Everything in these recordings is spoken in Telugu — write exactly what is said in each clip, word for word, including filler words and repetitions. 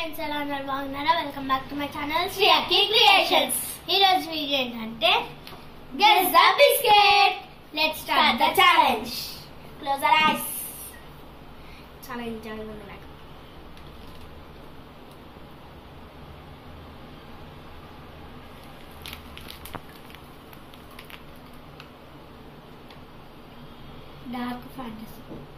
friends, welcome back to my channel Aksa Creations. Here's video ante guess the biscuit. Let's start the challenge. Close your eyes. Challenge jagundi like dark fantasy.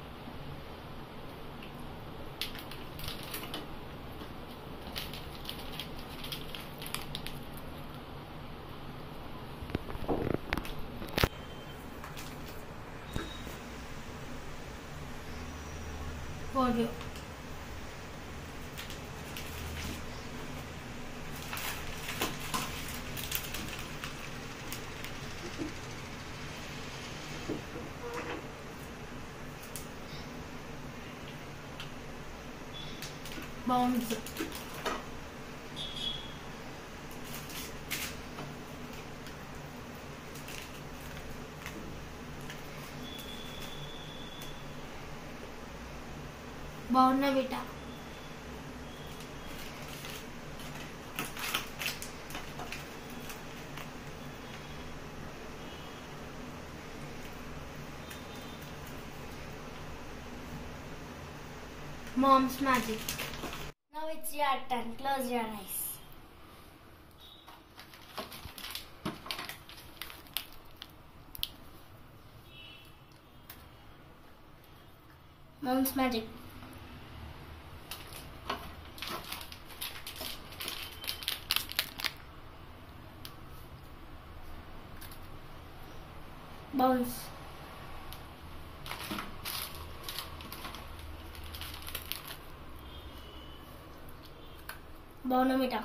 Audio. Bounce. Bournavita. Mom's magic. Now it's your turn. Close your eyes. Mom's magic. Bounce. Bournavita.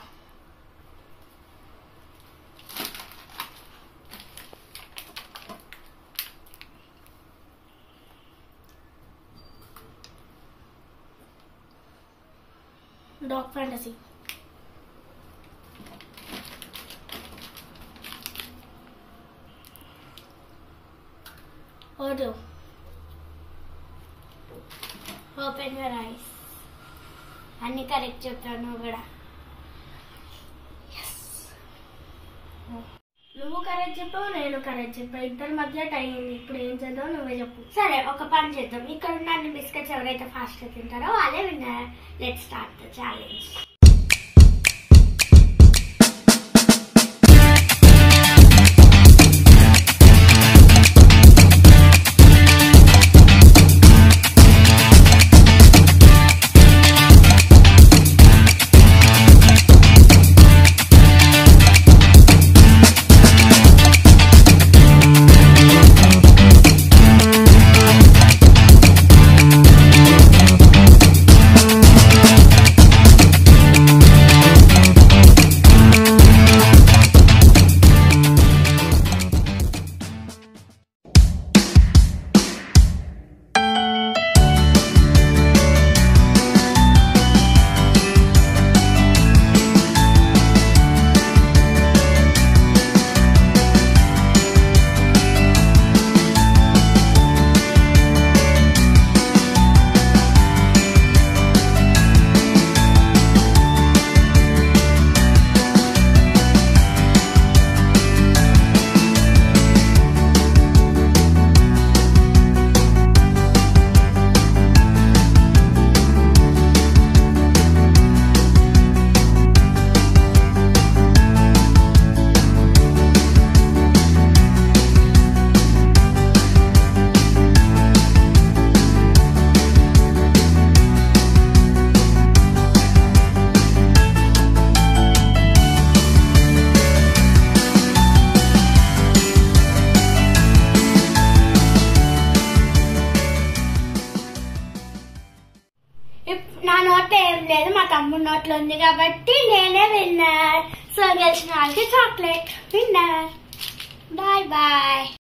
Dog fantasy. Audio. Open your eyes. Anni correct cheppanu kuda. Yes. నువ్వు కరెక్ట్ చెప్పావు, నేను కరెక్ట్ చెప్పా. ఇద్దరి మధ్య టైం ఉంది. ఇప్పుడు ఏం చేద్దాం నువ్వే చెప్పు. సరే, ఒక పని చేద్దాం. ఇక్కడ ఉన్న అన్ని బిస్కెట్స్ ఎవరైతే ఫాస్ట్ గా తింటారో వాళ్ళే winner. Let's start the challenge. నా నోట్లో ఏం లేదు, మా తమ్ముడు నోట్లో ఉంది కాబట్టి నేనే విన్నర్. సో గెలిచిన వాళ్ళకి చాక్లెట్. విన్నర్. Bye bye.